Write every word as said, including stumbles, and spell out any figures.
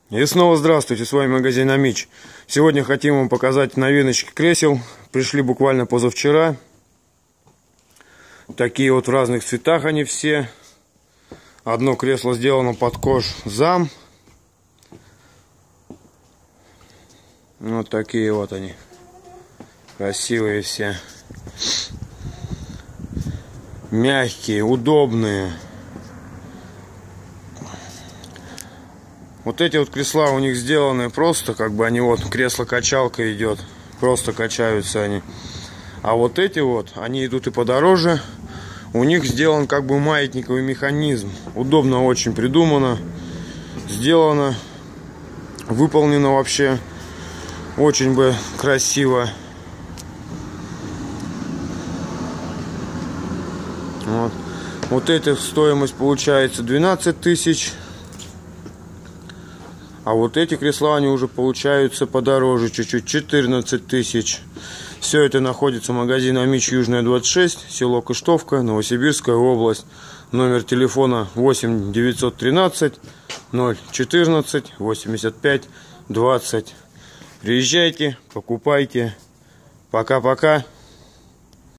И снова здравствуйте, с вами магазин Амич. Сегодня хотим вам показать новиночки кресел. Пришли буквально позавчера. Такие вот в разных цветах они все. Одно кресло сделано под кож зам. Вот такие вот они. Красивые все. Мягкие, удобные. Вот эти вот кресла у них сделаны просто, как бы они вот, кресло-качалка идет, просто качаются они. А вот эти вот, они идут и подороже. У них сделан как бы маятниковый механизм. Удобно очень придумано, сделано, выполнено вообще очень бы красиво. Вот, вот эта стоимость получается двенадцать тысяч. А вот эти кресла, они уже получаются подороже, чуть-чуть, четырнадцать тысяч. Все это находится в магазине Амич, Южная, двадцать шесть, село Кыштовка, Новосибирская область. Номер телефона восемь девятьсот тринадцать ноль четырнадцать восемьдесят пять двадцать. Приезжайте, покупайте. Пока-пока.